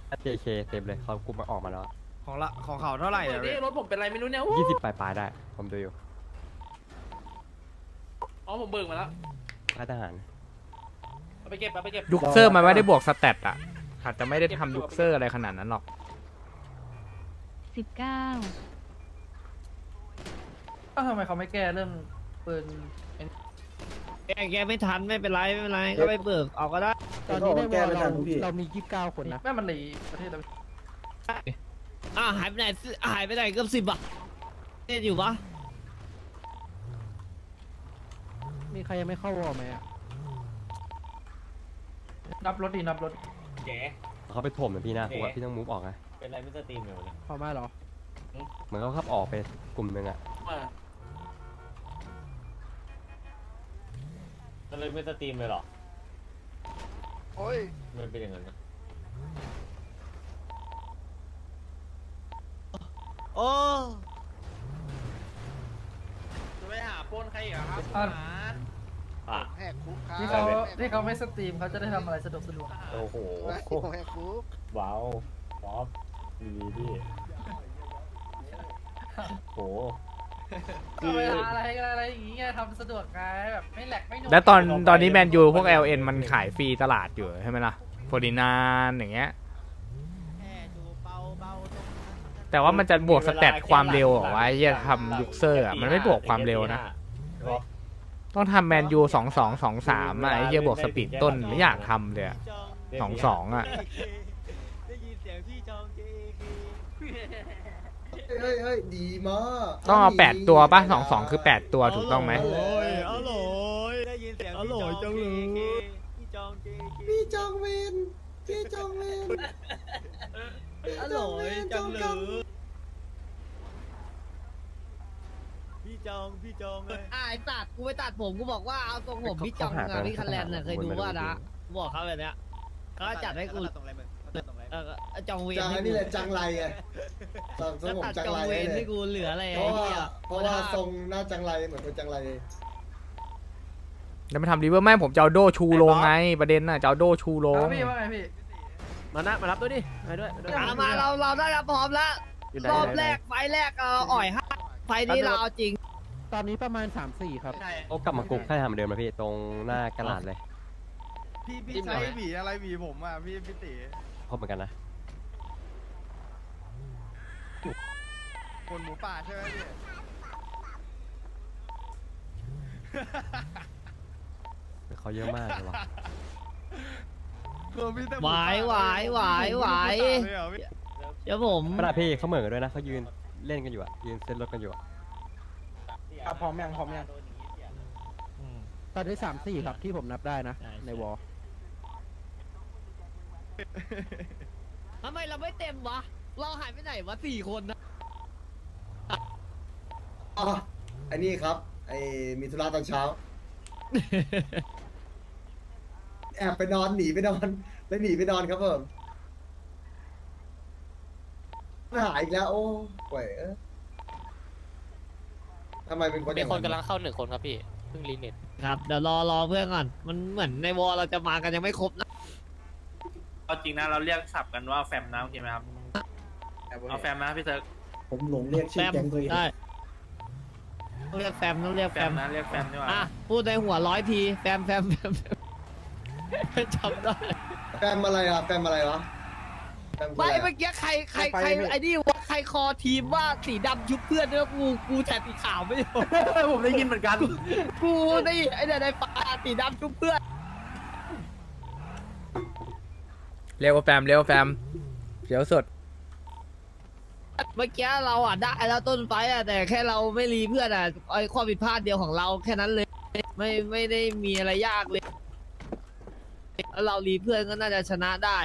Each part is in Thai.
JK เต็มเลยเขากุมมาออกมาแล้วของเขาเท่าไหร่เดี๋ยวรถผมเป็นไรไม่รู้เนี่ย 20ปลายๆได้ผมดูอยู่อ๋อผมเบิกมาแล้วค่ายทหารเอาไปเก็บเอาไปเก็บยุคเซอร์มันไม่ได้บวกสเตตอ่ะอาจจะไม่ได้ทำยุคเซอร์อะไรขนาดนั้นหรอก 19 ก็ทำไมเขาไม่แก้เรื่องปืนแกไม่ทันไม่เป็นไรไม่เป็นไรก็ไปเบิกเอาก็ได้ตอนนี้ในวอลเรามี29คนนะแม่มันหลีประเทศเราหายไปไหนเกือบ10 อ่ะเล่นอยู่ปะมีใครยังไม่เข้าวอลไหมอ่ะนับรถดีนับรถเจ๊เขาไปถ่วมเหมือนพี่นะผมว่าพี่ต้องมูฟออกนะเป็นไรไม่สตรีมเลยพอมาหรอเหมือนเขาขับออกไปกลุ่มหนึ่งอ่ะมันเลยไม่สตรีมเลยหรอโอ้ยมันเป็นอย่างนั้นนะโอ้จะไปหาปนใครอีกครับแหกคุกครับที่เขาไม่สตรีมเขาจะได้ทำอะไรสะดวกโอ้โหแหกคุกว้าวป๊อปดีพี่โหเวลาอะไรอย่างเงี้ยทำสะดวกไงแบบไม่แหลกไม่หน่วงแล้วตอนนี้แมนยูพวก LN มันขายฟรีตลาดอยู่ใช่ไหมล่ะโฟดินานอย่างเงี้ยแต่ว่ามันจะบวกสเตตความเร็วเหรอวะไอ้เหี้ยทำยุคเซอร์อ่ะมันไม่บวกความเร็วนะต้องทำแมนยู2223อ่ะไอ้เหี้ยบวกสปีดต้นไม่อยากทำเลย22อ่ะเฮ้ยดีมากต้องเอา8ตัวป่ะ22คือ8ตัวถูกต้องไหมอร่อยได้ยินเสียงอร่อยจังเลยพี่จองเวนอร่อยจังเลยพี่จองเลยไอ้ตัดกูไปตัดผมกูบอกว่าเอาทรงผมพี่จองอะพี่คันแลนด์น่ะเคยดูว่านะบอกเขาแบบเนี้ยเขาจัดให้กูจองเวรนี่แหละจังไรไงทรงผมจังไรเลยที่กูเหลืออะไรเพราะว่าทรงหน้าจังไรเหมือนคนจังไรแล้วมาทำรีเวอร์แม่ผมจะเอาโดชูโลงไงประเด็นน่ะจะเอาโดชูโลงพี่ว่าไงพี่มารับด้วยดิไปด้วยมาเราได้รับพร้อมแล้วรอบแรกไฟแรกอ่อยไฟนี้เราเอาจริงตอนนี้ประมาณ3-4ครับโอ้กลับมากุ๊กค่ายทหารเดิมนะพี่ตรงหน้ากระดาษเลยพี่ใช้หวีอะไรหวีผมอ่ะพี่ติพบเหมือนกันนะคนหมูป่าใช่ไหมพี่เขาเยอะมากเลยวะไหวเดี๋ยวผมขนาดพี่เขาเหมือนกันด้วยนะเขายืนเล่นกันอยู่อ่ะยืนเซ็นรถกันอยู่อ่ะพร้อมยังตอนนี้3-4ครับที่ผมนับได้นะในวอลทำไมเราไม่เต็มวะเราหายไปไหนวะ4 คนนะไอ้นี่ครับไอ้มีธุระตอนเช้าแอบไปนอนหนีไปนอนครับผมหายอีกแล้วโอ้โหทำไมเป็นคนมีคนกำลังเข้า1 คนครับพี่เพิ่งรีเน็ตครับเดี๋ยวรอเพื่อนก่อนมันเหมือนในวอลเราจะมากันยังไม่ครบนะเอาจริงนะเราเรียกสับกันว่าแฟมนะโอเคไหมครับเอาแฟมนะพี่เซิร์กผมหลงเรียกชื่อแก๊งตัวเองได้ต้องเรียกแฟมนะเรียกแฟมดีกว่าพูดในหัว100 ทีแฟมจำได้แฟมอะไรอ่ะแฟมอะไรวะไม่เมื่อกี้ใครไอ้นี่ว่าใครคอทีมว่าสีดำชุบเพื่อนเนี่ยกูแถบสีขาวไม่ยอมผมได้ยินเหมือนกันกูนี่ไอ้เนี่ยในฟ้าสีดำชุบเพื่อนเร็วแฟมเสียวสดเมื่อกี้เราได้แล้วต้นไฟแต่แค่เราไม่รีเพื่อนไอ้ข้อผิดพลาดเดียวของเราแค่นั้นเลยไม่ได้มีอะไรยากเลยแล้วเรารีเพื่อนก็น่าจะชนะได้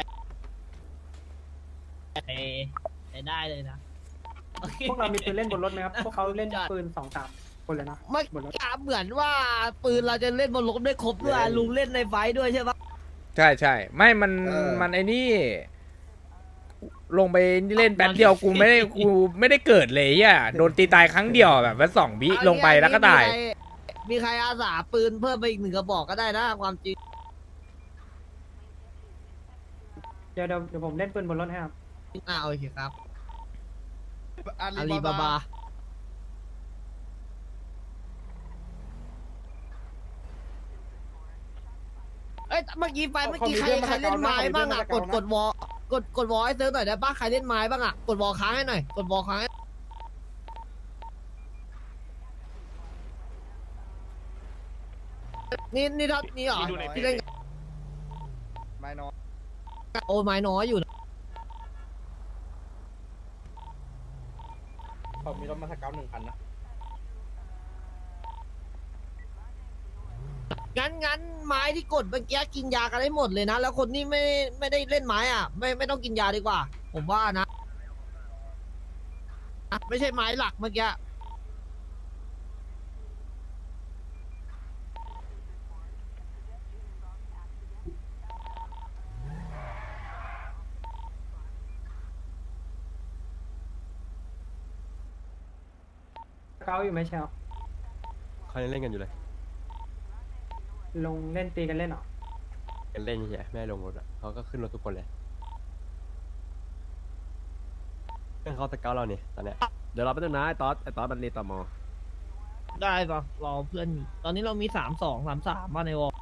ได้เลยนะพวกเรามีปืนเล่นบนรถไหมครับพวกเขาเล่นปืน2-3 คนเลยนะไม่เหมือนว่าปืนเราจะเล่นบนรถได้ครบด้วยลุงเล่นในไฟด้วยใช่ปะใช่ไม่มันไอ้นี่ลงไปเล่นแป๊บเดียวกูไม่ได้เกิดเลยอ่ะโดนตีตายครั้งเดียวแบบว่า2 วิลงไปแล้วก็ตายมีใครอาสาปืนเพิ่มไปอีก1 กระบอกก็ได้นะความจริงเดี๋ยวผมเล่นปืนบนรถให้ครับโอเคครับอาอาลีลีบาบาบาบาเอ้ยเมื่อกี้ใครเล่นไม้บ้างอ่ะกดวอลกดวอลให้เซิร์ฟหน่อยได้ปะใครเล่นไม้บ้างอ่ะกดวอลค้างให้หน่อยกดวอลค้างให้นี่ทับนี่เหรอที่เล่นไม่นอนโอ้ไม้น้อยอยู่ผมมีรถมาสเกล1 คันนะงั้นไม้ที่กดเมื่อกี้กินยากันได้หมดเลยนะ แล้วคนที่ไม่ได้เล่นไม้อ่ะ ไม่ต้องกินยาดีกว่า ผมว่านะไม่ใช่ไม้หลักเมื่อกี้เกาอยู่ไหมเชลเขายังเล่นกันอยู่เลยลงเล่นตีกันเล่นเหรอยังเล่นเฉยๆไม่ได้ลงรถอ่ะเขาก็ขึ้นรถทุกคนเลยเรื่องเขาสเกลเราเนี่ยตอนเนี้ยเดี๋ยวเราไปนึงนะไอ้ตอสมันรีตอมอได้ปะรอเพื่อนอยู่ตอนนี้เรามี32 33มาในวอล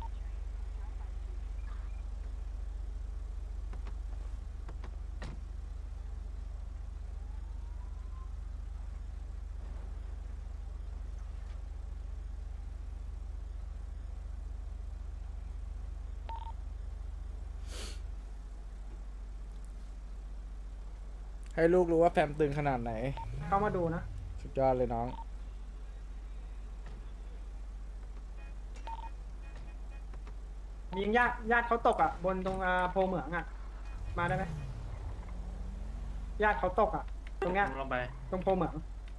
ให้ลูกรู้ว่าแฟมตึงขนาดไหนเข้ามาดูนะสุดยอดเลยน้องยิงญาติเขาตกอ่ะบนตรงโพเหมืองอ่ะมาได้ไหมญาติเขาตกอ่ะตรงเนี้ยลงไปตรงโพเหมือง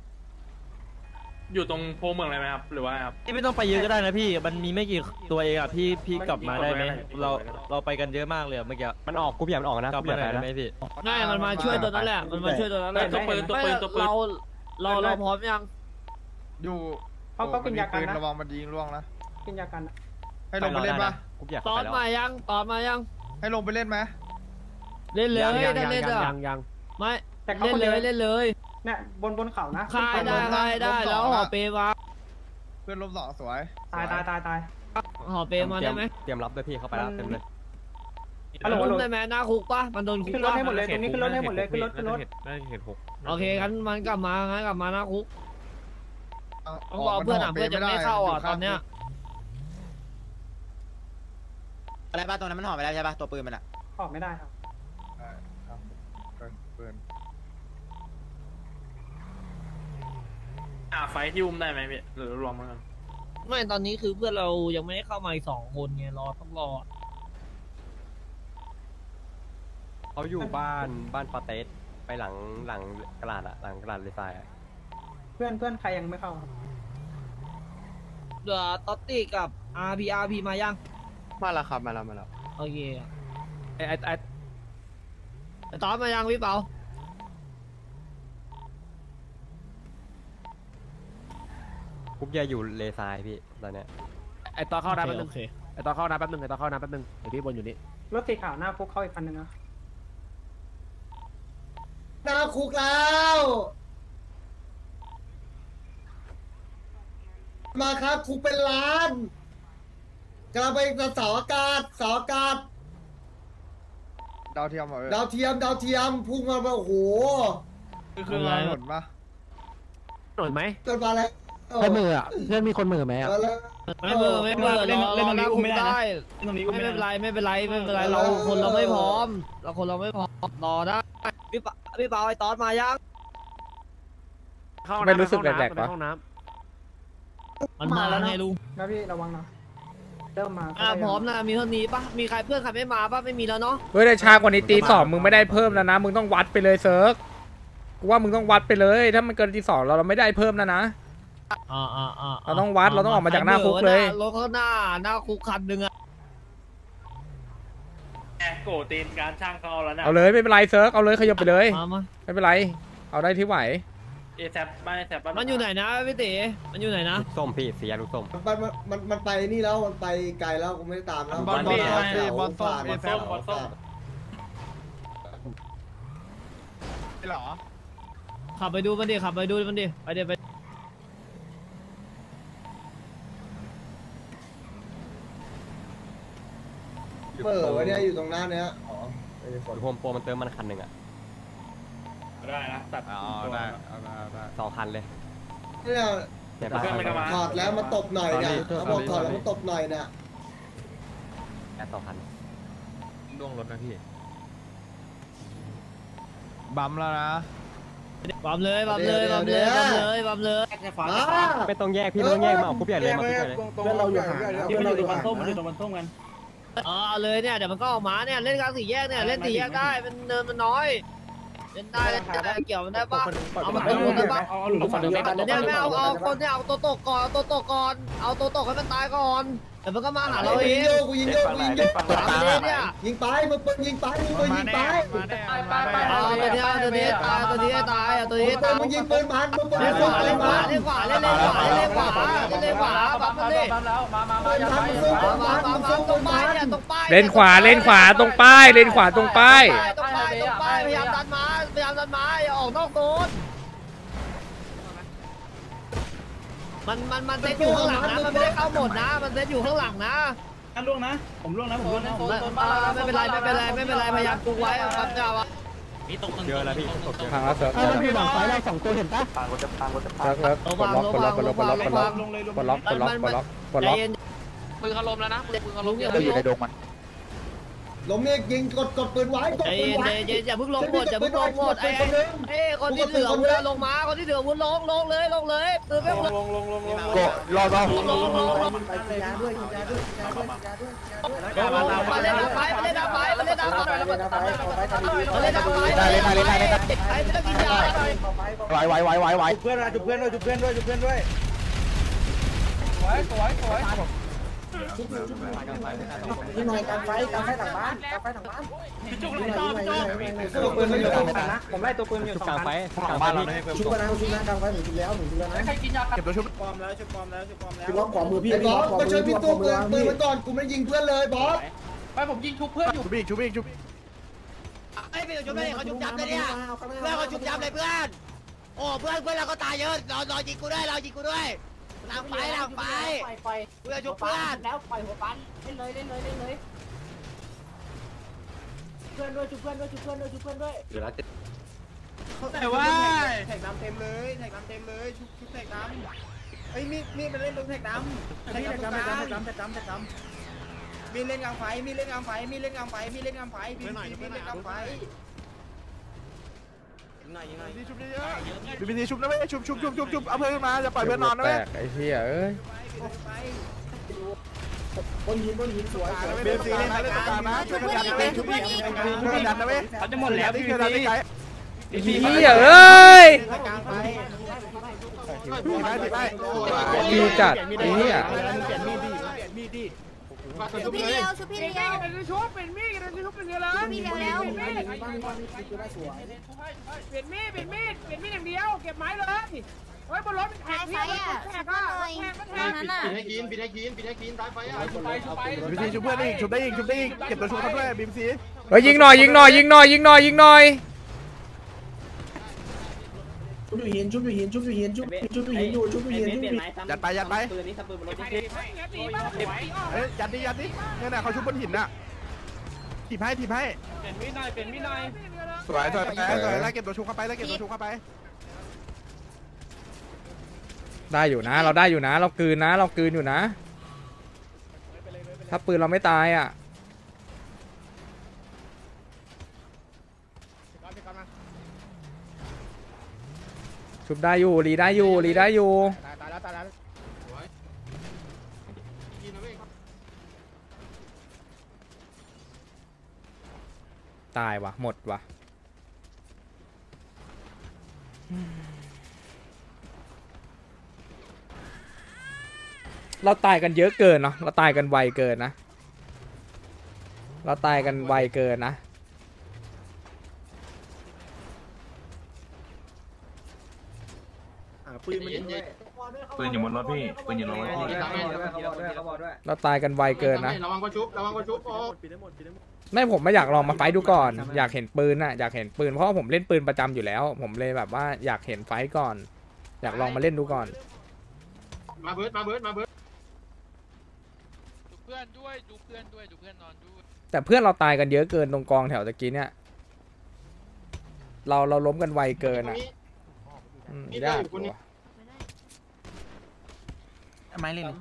อยู่ตรงโพเมืองอะไรไหมครับหรือว่าครับพี่ไม่ต้องไปเยอะก็ได้นะพี่มันมีไม่กี่ตัวเองอ่ะพี่กลับมาได้ไหมเราไปกันเยอะมากเลยเมื่อกี้มันออกกรุ๊ปใหญ่มันออกนะกลับกรุ๊ปมาใหญ่ได้ไปไหมนะพี่ง่ายมันมาช่วยตัวนั้นแหละมันมาช่วยตัวนั้นแหละตัวปืนเราพร้อมยังอยู่เขากินยากันนะระวังมันยิงล่วงนะกินยากันอะให้ลงไปเล่นปะกรุ๊ปใหญ่ตเข้าอไปนแล้วมายังตอนมายังให้ลงไปเล่นไหมเล่นเลยได้เล่นอ่ะยังไม่แต่เขาเล่นคนเลเดียวยเล่นเลยเนี่ยบนเขานะคายได้แล้วห่อเปมาเพื่อนลม2สวยตายห่อเปมาได้ไหมเตรียมรับด้วยพี่เข้าไปแล้วเต็มเลยฮัลโหลคุกได้ไหมหน้าคุกปะมันโดนคุกขึ้นรถปะให้หมดเลยตรงนี้ขึ้นรถให้หมดเลยขึ้นรถน่าจะเห็น6 โอเคงั้นมันกลับมาหน้าคุกต้องรอเพื่อนเพื่อนจะไม่เข้าอ่ะตอนเนี้ยอะไรบ้างตรงนั้นมันห่อไปแล้วใช่ป่ะตัวปืนมันอ่ะออกไม่ได้ครับปืนไฟที่อุ้มได้ไหมพี่หรือรวมกันไม่ตอนนี้คือเพื่อนเรายังไม่ได้เข้ามาอีก2 คนไงต้องรอเขาอยู่บ้านปาเตสไปหลังกระดาษอะหลังกระดาษเลซายอะเพื่อนใครยังไม่เข้าครับเดี๋ยวต๊อตตี้กับ RP มายังมาแล้วครับมาแล้วโอเคไอ้ต๊อตมายังพี่เปากรุ๊ปใหญ่อยู่เลซายพี่ตอนเนี้ยไอ้ตอเข้าน้ำแป๊บนึงโอเคไอ้ตอเข้าน้ำแป๊บนึงเดี๋ยวพี่บนอยู่นี่รถสีขาวหน้าฟุกเข้าอีกคันนึงนะหน้าคุกแล้ว มาครับคุกเป็นล้านกำลังไปเสาอากาศดาวเทียมพุ่งมาโอ้โหคืออะไรหล่นปะหน่อยไหมจนมาแล้วใครมืออ่ะ เพื่อนมีคนมือไหมอ่ะไม่เบอร์เล่นตรงนี้อุ้มไม่ได้ไม่เป็นไรเราคนเราไม่พร้อมรอได้พี่เปาไอ้ต๊อตมายังไม่รู้สึกแปลกๆปะห้องน้มันมาแล้วไงลุงนะพี่ระวังนะเริ่มมาพร้อมนะมีเท่านี้ปะมีใครเพื่อนใครไม่มาปะไม่มีแล้วเนาะเฮ้ยได้ช้ากว่านี้ตี 2มึงไม่ได้เพิ่มแล้วนะมึงต้องวัดไปเลยเซิร์กกูว่ามึงต้องวัดไปเลยถ้ามันเกินตี 2เราไม่ได้เพิ่มแล้วนะ เราต้องวัดเราต้องออกมาจากหน้าคุกเลยรถเขาหน้าคุกคันนึงอะโกตีนการช่างเขาแล้วนะเอาเลยไม่เป็นไรเซิร์กเอาเลยขยับไปเลยมาไม่เป็นไรเอาได้ที่ไหวแซบไม่แซบมันอยู่ไหนนะพี่เต๋มันอยู่ไหนนะลูกส้มพี่สียาลูกส้มมันไปนี่แล้วมันไปไกลแล้วกูไม่ได้ตามแล้วบอลส้มผ่านบอลส้มหรอขับไปดูมันดิขับไปดูมันดิไปเดี๋ยวไปเปิดไว้เนี่ยอยู่ตรงหน้าเนี้ยอ๋อโฮมโปรมันเติมมันคันหนึ่งอ่ะได้นะตัดได้ 2 คันเลยเนี่ยเนี่ยเพื่อนมันก็มาถอดแล้วมาตบหน่อยเนี่ยเขาบอกถอดแล้วมาตบหน่อยเนี่ยแค่2 คันล่วงรถนะพี่บัมแล้วนะบัมเลยบัมเลยบัมเลยบัมเลยบัมเลยไม่ต้องแยกพี่ไม่ต้องแยกมาเอาคุบใหญ่เลยมาคุบใหญ่เลยเพื่อนเราอยู่ห่างนะที่มันอยู่ตรงมันส้มมันอยู่ตรงมันส้มกันเอาเลยเนี่ยเดี๋ยวมันก็ออกมาเนี่ยเล่นกลางสี่แยกเนี่ยเล่นสี่แยกได้มันเนินมันน้อยเล่นได้เล่นได้เกี่ยวมันได้ปะเอามันตกได้ปะเอาหลุดฝั่งเดิมเนี่ยไม่เอาคนเนี่ยเอาตัวตกก่อนเอาตัวตกก่อนเอาตัวตกให้มันตายก่อนเดี๋ยวมันก็มาหาเราเองกูยิงโยกกูยิงโยกตามเลยเนี่ยยิงไปมึงปืนยิงไปมึงปืนยิงไปเอาตัวนี้ตายตัวนี้ตายตัวนี้ตายมึงยิงปืนมันมึงปืนเล่นขยิวางปืเล่นนขมัวาน เล่นขวาเล่นขวาเล่นขวาเล่นขวาปั๊มมันเลยแล้วมาปืนมันมึงสู้ปืนมันมึงสู้ตปืรงนป้ามัยนเนี่ยตรงป้ายเลนขวาเลนขวาตรงป้ายเลนขวาตรงป้ายตรงป้ายพยายามดันมาพยายามดันมาอย่าออกนอกโซนมันเซตอยู่ข้างหลังนะมันไม่ได้เข้าหมดนะมันเซตอยู่ข้างหลังนะนั่นล่วงนะผมล่วงนะผมล่วงนะไม่เป็นไรพยายามกุกไว้ครับเจ้าอะเยอะแล้วพี่ตกเยอะทางละเซิร์ฟมันอยู่หลังไฟเรา2 ตัวเห็นปะเซิร์ฟกดล็อกกดล็อกกดล็อกกดล็อกกดล็อกลงเลยลงกดล็อกกดล็อกกดล็อกกดล็อกปืนเขาล้มแล้วนะปืนเขาล้มเยอะอยู่ในดงมันล้มเนี่ยยิงกดปืนไว้กดใจปืนเย็นไว้ใจเย็นอย่าเพิ่งลงหมดอย่าเพิ่งลงหมดไอ้คนที่เหลือวุ้นลงมาคนที่เหลือวุ้นลงเลยปืนไม่ลงกดรอรอมาเล่นดับไฟมาเล่นดับไฟมาเล่นดับไฟมาเล่นดับไฟมาเล่นดับไฟได้เลยได้เลยได้เลยไอ้ไม่ต้องกินยาไหวเพื่อนนะจุบเพื่อนด้วยจุบเพื่อนด้วยจุบเพื่อนด้วยนี่หน่อยการไฟหลังบ้านการไฟหลังบ้านจุบเลยต่อจุบตัวปืนมันอยู่ตรงนั้นนะผมไล่ตัวปืนอยู่ชุบ 2 กลางไฟคันกลางไฟพี่ชุบกันนะชุบนะกลางไฟหนูชุบแล้วนะใครกินยาเก็บตัวชุบปลอมแล้วจุบปลอมแล้วจุบปลอมแล้วพี่ล็อกขวามือพี่ไอ้บอสขวามามืช่วยพี่ตู้ปืนพี่มันก่อนกูไม่ยิงเพื่อนเลยบอสไปผมยิงทุกเพื่อนอยู่ชุบอีกชุบอีกชุบไอ้เพื่อนจุ๊บเลยเขาจุ๊บจับเลยเนี่ยเพื่อนเขาจุ๊บจับเลยเพื่อนโอ้เพื่อนเราก็ตายเยอะรอยิงกูด้วยหลังไฟเพื่อนจุ๊บเพื่อนแล้วปล่อยหัวปั้นเล่นเลยเพื่อนด้วยชุบเพื่อนด้วยแต่ว่าแท็กน้ำเต็มเลยชุบแท็กน้ำไอ้มีมันเล่นตรงแท็กน้ำแท็กน้ำมีเล่นกลางไฟมีเล่นกลางไฟมีเล่นกลางไฟชุบเยอะบีบีชุบนะเว้ยชุบเอาเพื่อนขึ้นมาอย่าปล่อยเพื่อนนอนนะเว้ยไอ้เหี้ยเอ้ยบนหินสวยเบลซีเล่นนะเล่นตรงกลางนะช่วยกันยันนะเว้ยช่วยกันยันนะเว้ยเขาจะหมดแล้วพี่ช่วยกันยันได้ไกลไอ้เหี้ยเอ้ยกลางไฟดีไหมดีจัดไอ้เหี้ยชุบพี่เลี้ยวชุบพี่เลี้ยวชุบเป็นมีดชุบเป็นเรือแล้วชุบพี่เลี้ยวแล้วเปลี่ยนมีดอย่างเดียวเก็บไม้เลยเฮ้ยบนรถเป็นแขตาก ยไฟอ่ะชุบหน่อยตรงนั้นอ่ะบีซีชุบเพื่อนได้อีกชุบได้อีกเก็บตัวชุบเขาด้วยบีซีเฮ้ยยิงหน่อยชุบอยู่หินยัดไปยัดดิเนี่ยนะเขาชุบบนหินน่ะถีบให้เป็นวินัยสวยไล่เก็บตัวชุบเข้าไปได้อยู่นะเราได้อยู่นะเรากลืนอยู่นะถ้าปืนเราไม่ตายอ่ะชุบได้อยู่รีได้อยู่ตายแล้วตายว่ะหมดว่ะเราตายกันเยอะเกินเนาะเราตายกันไวเกินนะปืนมันยิงด้วยปืนอยู่บนรถพี่ปืนอยู่บนรถพี่เขาบอกด้วยเราตายกันไวเกินนะระวังกระชุบโอ้ไม่ผมไม่อยากลองมาไฟต์ดูก่อน อยากเห็นปืนอะอยากเห็นปืนเพราะว่าผมเล่นปืนประจำอยู่แล้ว ผมเลยแบบว่าอยากเห็นไฟต์ก่อน อยากลองมาเล่นดูก่อนมาเบิร์ดดูเพื่อนด้วยดูเพื่อนนอนด้วยแต่เพื่อนเราตายกันเยอะเกินตรงกองแถวตะกี้เนี่ยเราล้มกันไวเกินอะยากกว่าทำไมเล่น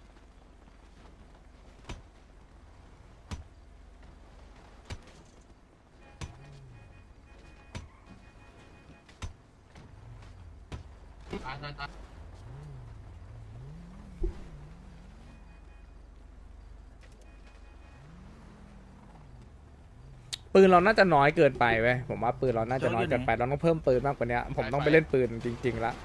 ปืนเราน่าจะน้อยเกินไปเว้ยผมว่าปืนเราน่าจะน้อยเกินไปเราต้องเพิ่มปืนมากกว่านี้ผมต้องไปเล่นปืนจริงๆละ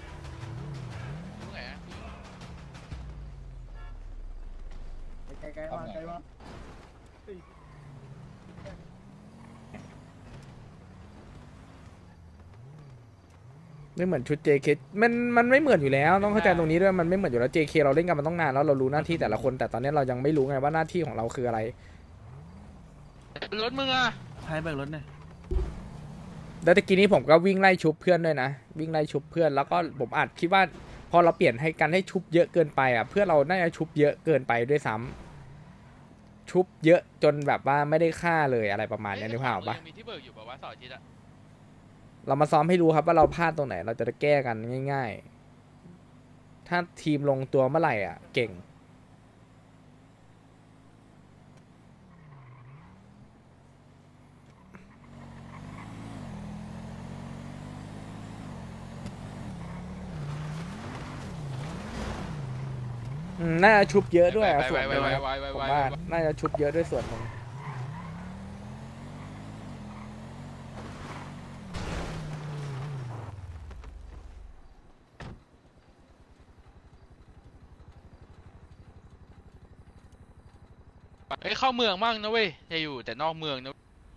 ไม่เหมือนชุด JK มันไม่เหมือนอยู่แล้วต้องเข้าใจตรงนี้ด้วยมันไม่เหมือนอยู่แล้ว JK เราเล่นกันมาต้องนานแล้วเรารู้หน้าที่แต่ละคนแต่ตอนนี้เรายังไม่รู้ไงว่าหน้าที่ของเราคืออะไรรถมึงอ่ะใช้เบิกรถเนี่ยแล้วตะกี้นี้ผมก็วิ่งไล่ชุบเพื่อนด้วยนะวิ่งไล่ชุบเพื่อนแล้วก็ผมอาจคิดว่าพอเราเปลี่ยนให้กันให้ชุบเยอะเกินไปอ่ะเพื่อนเราน่าจะชุบเยอะเกินไปด้วยซ้ำชุบเยอะจนแบบว่าไม่ได้ฆ่าเลยอะไรประมาณนี้นึกภาพออกปะมีที่เบิกอยู่ป่าวว่าเสาร์อาทิตย์อะเรามาซ้อมให้รู้ครับว่าเราพลาดตรงไหนเราจะได้แก้กันง่ายๆถ้าทีมลงตัวเมื่อไหร่อ่ะเก่งน่าจะชุบเยอะด้วยส่วนหนึ่งผมว่าน่าจะชุบเยอะด้วยส่วนหนึ่งเฮ้ยเข้าเมืองมั่งนะเว้ยจะอยู่แต่นอกเมืองนะ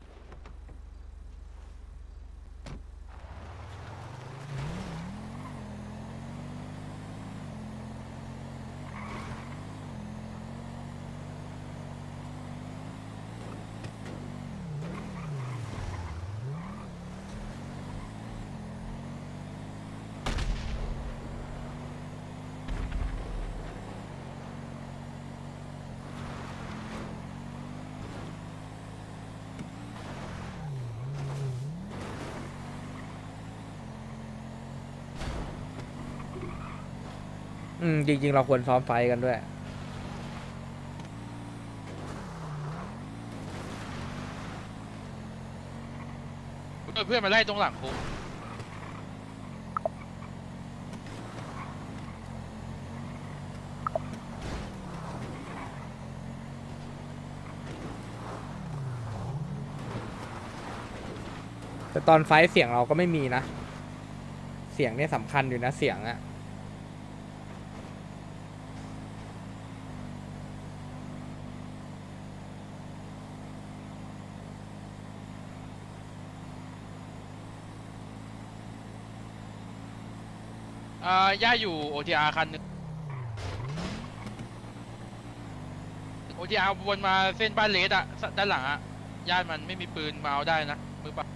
จริงๆเราควรซ้อมไฟกันด้วยเพื่อนมาไล่ตรงหลังคุกแต่ตอนไฟเสียงเราก็ไม่มีนะเสียงเนี่ยสำคัญอยู่นะเสียงอะย่าอยู่ OTR คันนึง OTR วนมาเส้นบ้านเลสอะด้านหลังอะญาติมันไม่มีปืนมาเอาได้นะมือเปล่า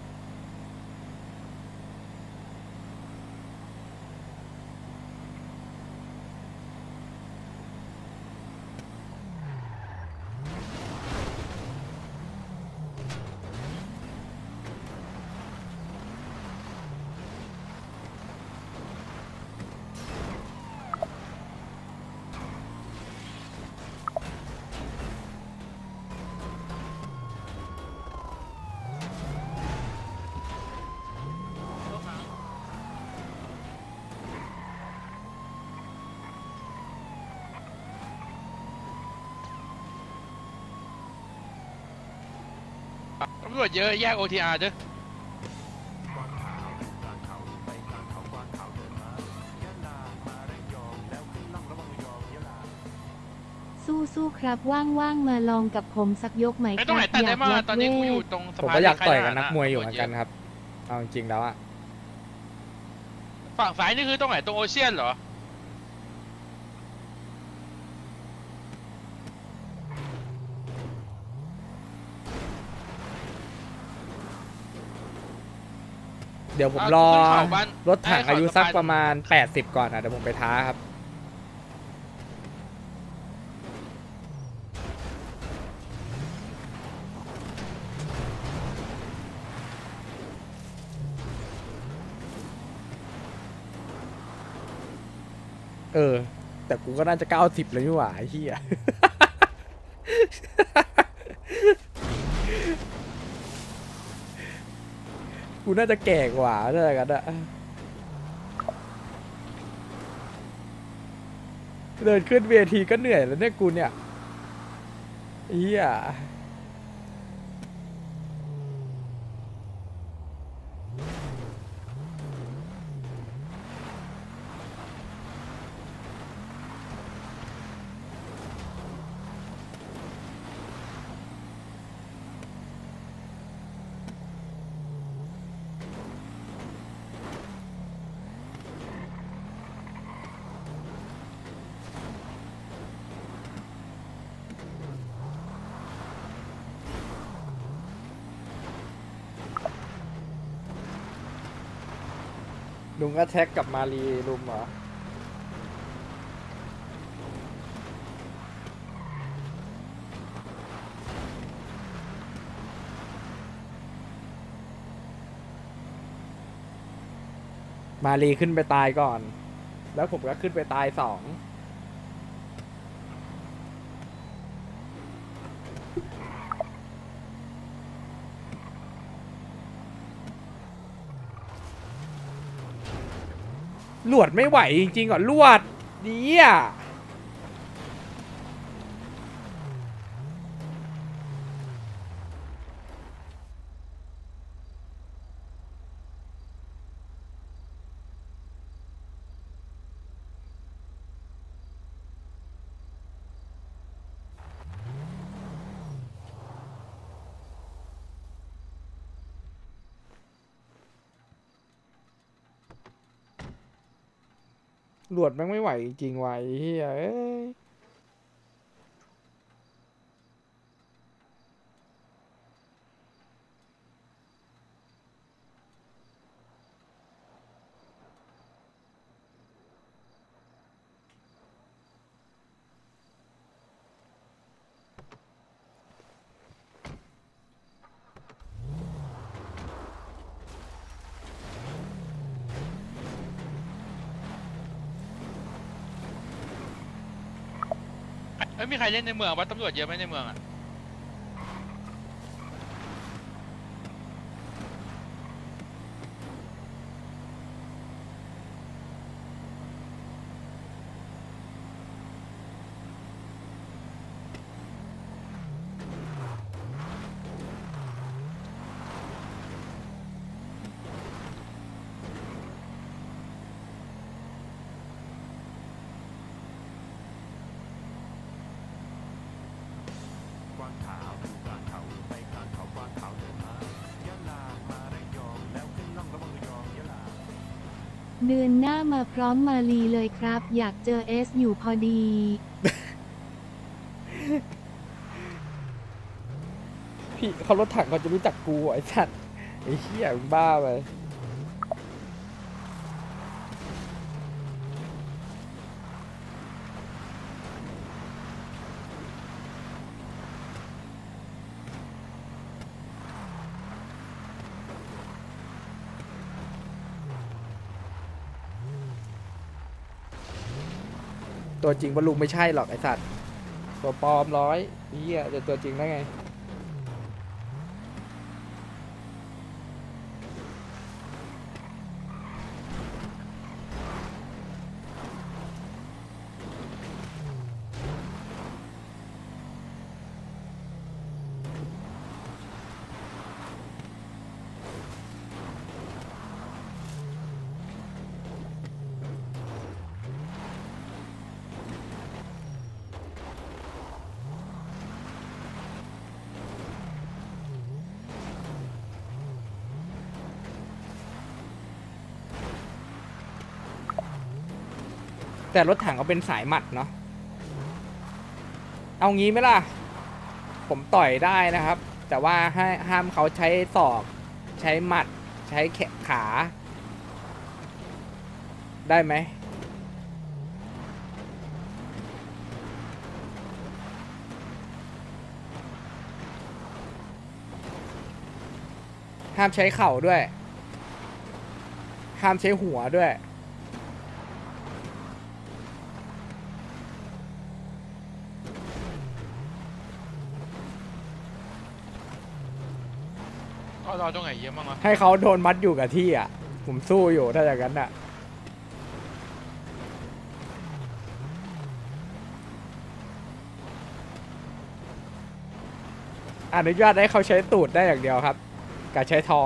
ตำรวจเยอะแยก OTR เด้อสู้ๆครับว่างๆมาลองกับผมสักยกไหมครับไม่ต้องไหนตัดได้มากตอนนี้กูอยู่ตรงสะผมพานก็อยากต่อยกับนักมวยอยู่เหมือนกันครับเอาจริงๆแล้วอะฝั่งซ้ายนี่คือตรงไหนตรงโอเชียนเหรอเดี๋ยวผมรอรถถังอายุสักประมาณ80ก่อนนะเดี๋ยวผมไปท้าครับแต่กูก็น่าจะ90เลยนี่หว่าไอ้เหี้ย กูน่าจะแก่กว่าเท่ากันอะเดินขึ้นเวทีก็เหนื่อยแล้วเนี่ยกูเนี่ยเหี้ยลุงก็แท็กกับมารีลุงเหรอมารีขึ้นไปตายก่อนแล้วผมก็ขึ้นไปตาย2ลวดไม่ไหวจริงๆเหรอลวดดีอ่ะหลวดแม่งไม่ไหวจริงๆว่ะไอ้เหี้ยเอ้ยไม่มีใครเล่นในเมืองวะตำรวจเยอะไหมในเมืองอ่ะเดือนหน้ามาพร้อมมาลีเลยครับ อยากเจอเอสอยู่พอดีพี่เขารถถังเขาจะรู้จักกูไอ้สัตว์ไอ้เหี้ยมึงบ้าไปตัวจริงว่าลุงไม่ใช่หรอกไอ้สัตว์ตัวปลอม100เหี้ยจะตัวจริงได้ไงแต่รถถังเขาเป็นสายหมัดเนาะเอางี้ไหมล่ะผมต่อยได้นะครับ แต่ว่าห้ามเขาใช้ศอกใช้หมัดใช้แขนขาได้ไหมห้ามใช้เข่าด้วยห้ามใช้หัวด้วยก็รอตรงไหนเยอะมั้งวะให้เขาโดนมัดอยู่กับที่อ่ะผมสู้อยู่ถ้าอย่างนั้นอ่ะอนุญาตให้เขาใช้ตูดได้อย่างเดียวครับกับใช้ท้อง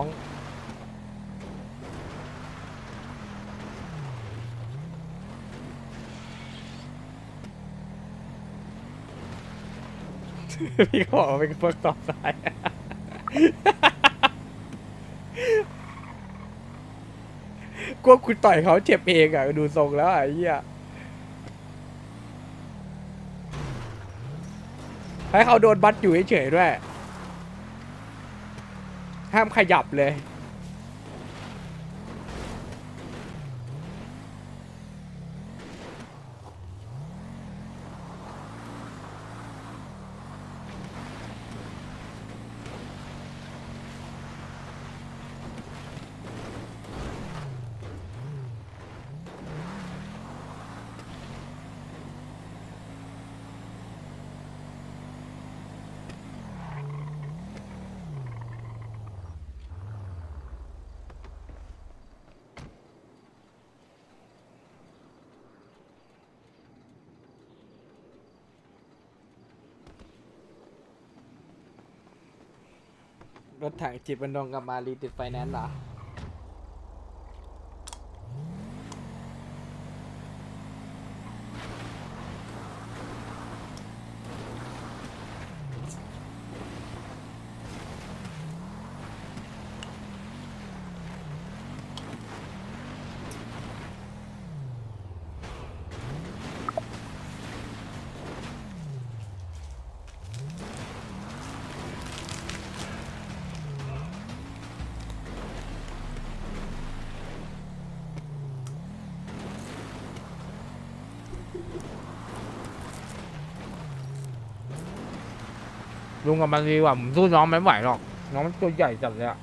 พี่ขอเป็นพวกต่อสาย กลัวคุณต่อยเขาเจ็บเองอ่ะดูทรงแล้วไอ้เหี้ยให้เขาโดนบัดอยู่เฉยๆด้วยห้ามขยับเลยรถถังจิตบรรดงกับมารีติดไฟแนนซ์เหรอลุงกับมันดีกว่าผมสู้น้องไม่ไหวหรอกน้องมันตัวใหญ่จัดเลยอะ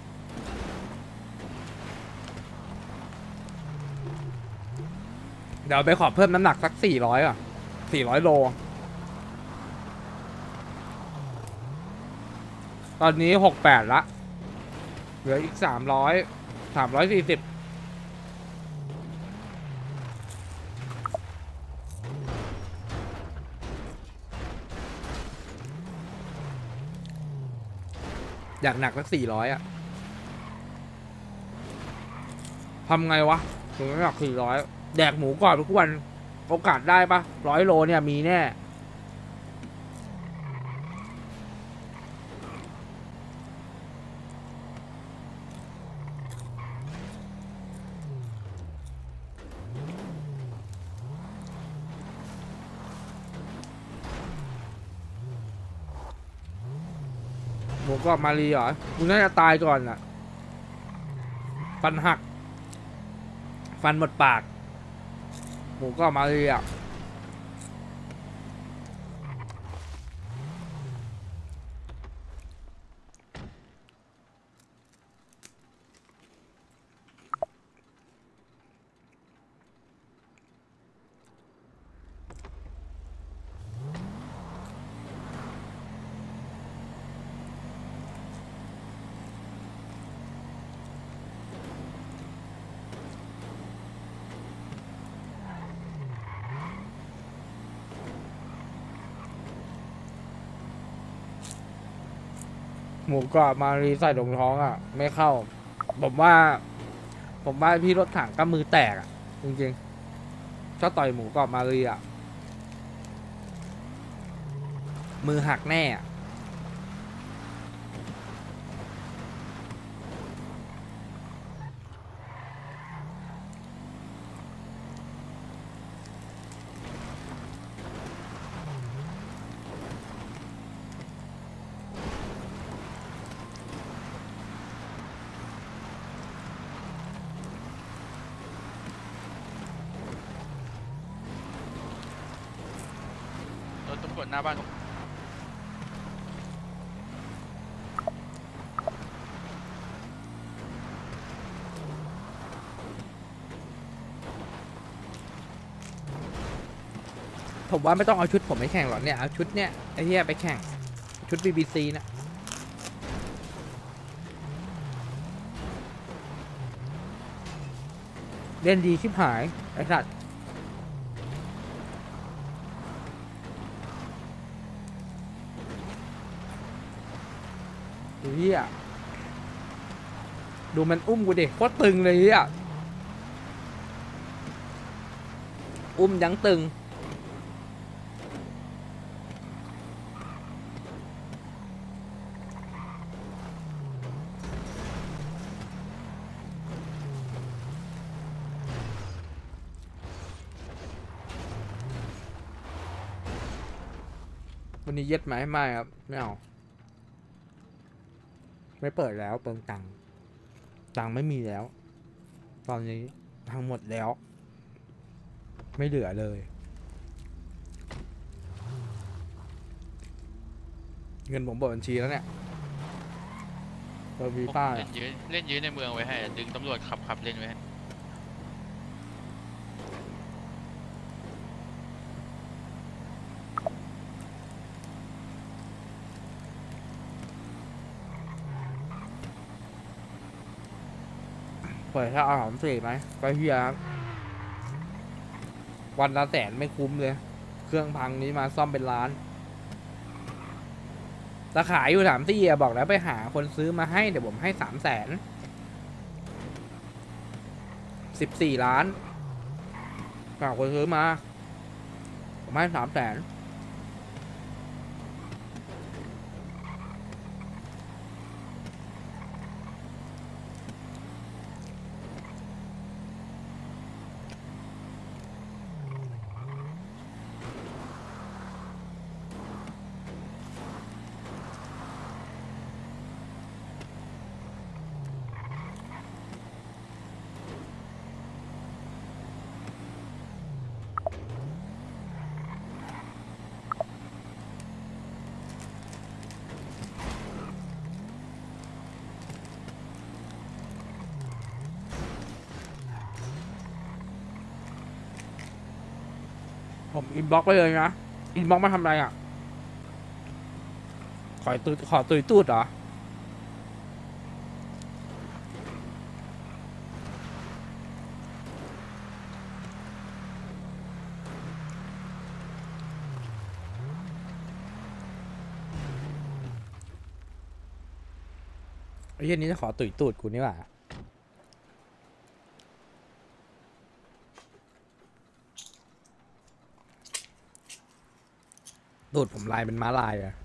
เดี๋ยวไปขอเพิ่มน้ำหนักสัก400อ่ะ400 โลตอนนี้68ละเหลืออีก340อยากหนักสัก400อ่ะทำไงวะถึงไม่หนัก400แดกหมูกรอบทุกวันโอกาสได้ปะ100 โลเนี่ยมีแน่หมูกรอบมารีเหรอมึงน่าจะตายก่อนอ่ะฟันหักฟันหมดปากหมูกรอบมารีอ่ะหมูกรอบมารีใส่ลงท้องอ่ะไม่เข้าผมว่าพี่รถถังก็มือแตกอ่ะจริงๆชอบต่อยหมูกรอบมารีอ่ะมือหักแน่อ่ะหน้าบ้านผมผมว่าไม่ต้องเอาชุดผมไปแข่งหรอกเนี่ยเอาชุดเนี่ยไอ้เหี้ยไปแข่งชุด BBC นะเล่นดีชิบหายไอ้สัตว์ดูเหี้ยดูมันอุ้มกูดิโคตรตึงเลยเหี้ยอุ้มยังตึงวันนี้เย็ดไหมไม่ครับไม่เอาไม่เปิดแล้วเปิงตังค์ไม่มีแล้ว ตอนนี้ทั้งหมดแล้วไม่เหลือเลยเงินผมเปิดบัญชีแล้วเนี่ยเปิดวีป้าเล่นยื้อในเมืองไว้ให้ดึงตำรวจขับเล่นไว้ให้เปิดถ้าเอา34ไหมก็เฮียครับวันละ100,000ไม่คุ้มเลยเครื่องพังนี้มาซ่อมเป็นล้านราขายอยู่34บอกแล้วไปหาคนซื้อมาให้เดี๋ยวผมให้300,000 14 ล้านฝากคนซื้อมาผมให้300,000ผมอินบ็อกไปเลยนะอินบ็อกมาทำอะไรอ่ะขอตุยตูดเหรอไอ้เหี้ยนี้จะขอตุยตูดกูนี่หว่าตูดผมลายเป็นม้าลายอะ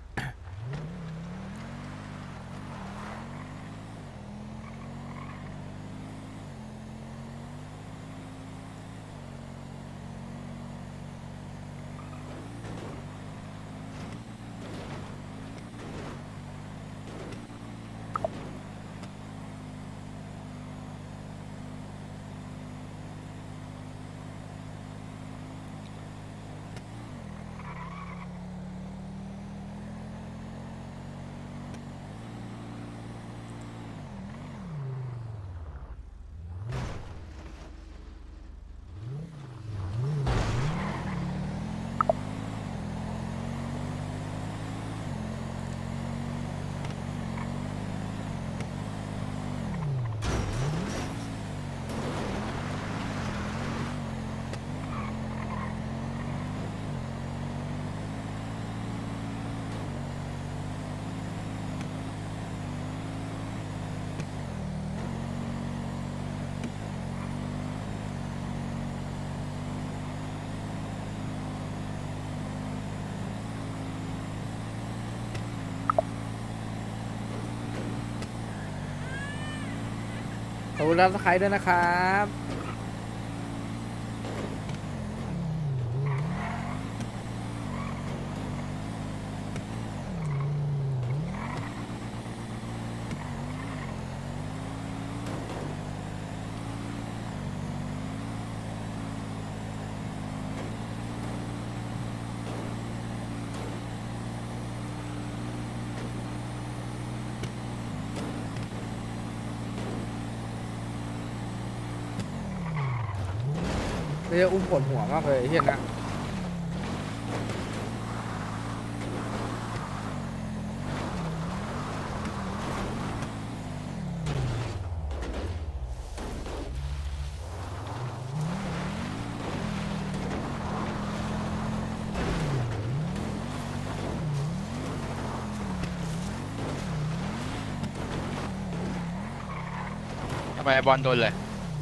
ขอบคุณรับสไครต์ด้วยนะครับจะอุ้มปวดหัวมากเลยเฮียนะทำไมไอ้บอลโดนเลย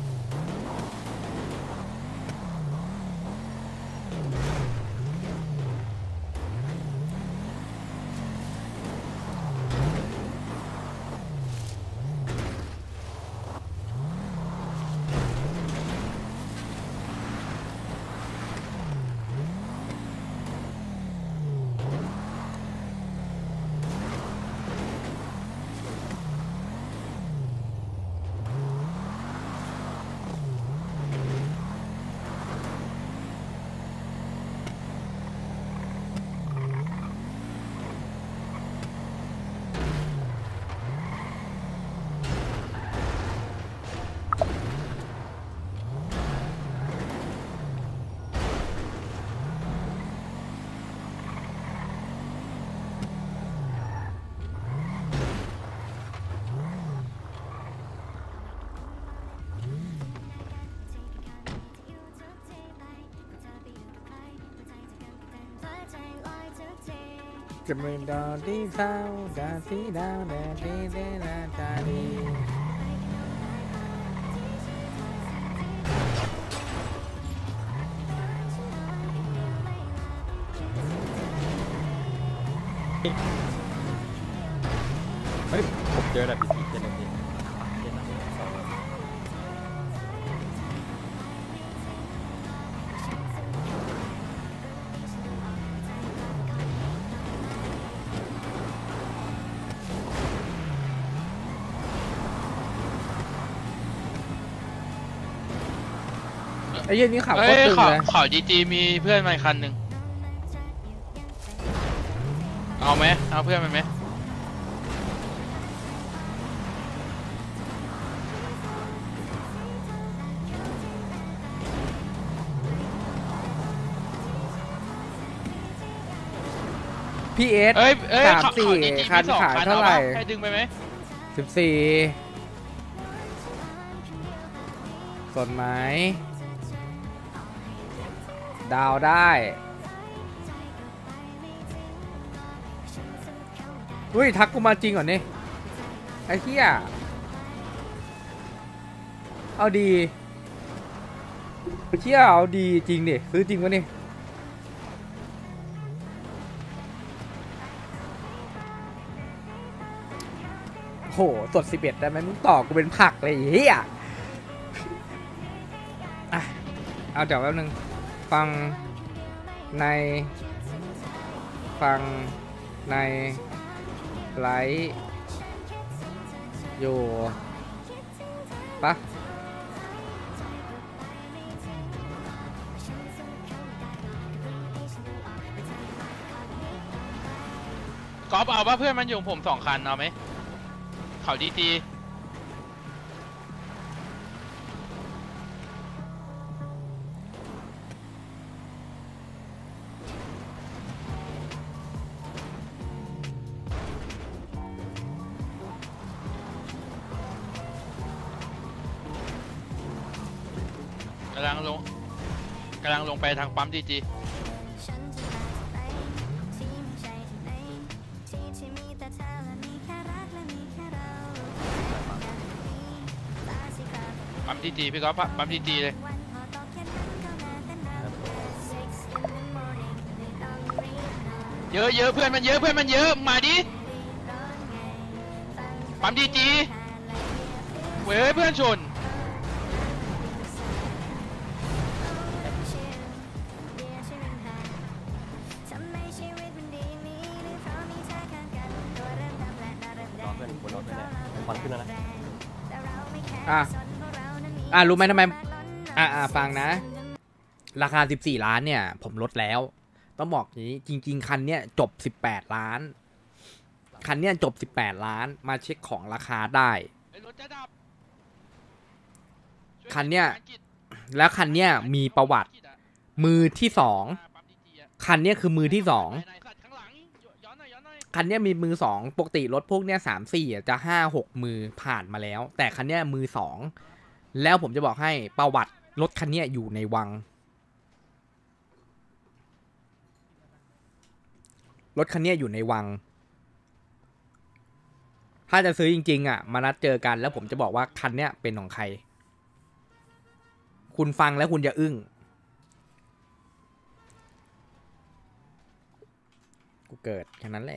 จะไม่ดอดีเท้าดาสีดาวแดดดีเดลาตาดีเฮ้ยผมเจอแล้วพี่เจอแล้วพี่ไอ้เหี้ยนี่ขับเฮ้โคตรยตึงข่าวเลยข่าวจีมีเพื่อนมาอีกคันหนึ่งเอาไหมเอาเพื่อนมันไหมพี่เอสเอ้ยสามสี่ข่าว GT มีสองคันขายคันเท่าไหร่ให้ดึงไปไหม 14สนไหมดาวได้อุ้ยทักกูมาจริงเหรอเนี่ยไอ้เหี้ยเอาดีเชี่ยเอาดีจริงดิซื้อจริงวะนี่โหสด11ได้ไหมมึงต่อกูเป็นผักเลยไอ้เฮียอ่ะเอาเดี๋ยวแป๊บนึงฟังในไลฟ์อยู่ปะก๊อฟเอาป่ะเพื่อนมันอยู่ผมสองคันเอาไหมเขาจีกำลังลงไปทางปั๊มจี ปั๊มจีพี่ก๊อฟปั๊มจีเลยเยอะเพื่อนมันเยอะมาดิปั๊มจีเว้ยเพื่อนชนรู้ไหมทำไมฟังนะราคา14 ล้านเนี่ยผมลดแล้วต้องบอกอย่างนี้จริงๆคันเนี้ยจบ18 ล้านคันเนี้ยจบ18 ล้านมาเช็คของราคาได้คันเนี้ยแล้วคันเนี้ยมีประวัติมือที่สองคันเนี้ยคือมือที่สองคันเนี้ยมีมือสองปกติรถพวกเนี้ย3-4จะ5-6 มือผ่านมาแล้ว แต่คันเนี้ยมือสองแล้วผมจะบอกให้ประวัติรถคันเนี้ยอยู่ในวังรถคันเนี้ยอยู่ในวังถ้าจะซื้อจริงๆอ่ะมานัดเจอกันแล้วผมจะบอกว่าคันเนี้ยเป็นของใครคุณฟังแล้วคุณจะอึ้งกูเกิดแค่นั้นแหละ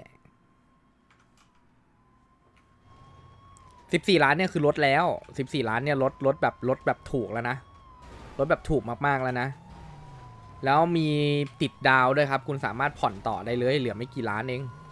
14 ล้านเนี่ยคือลดแล้ว14 ล้านเนี่ยลดแบบถูกแล้วนะลดแบบถูกมากๆแล้วนะแล้วมีติดดาวด้วยครับคุณสามารถผ่อนต่อได้เลยเหลือไม่กี่ล้านเอง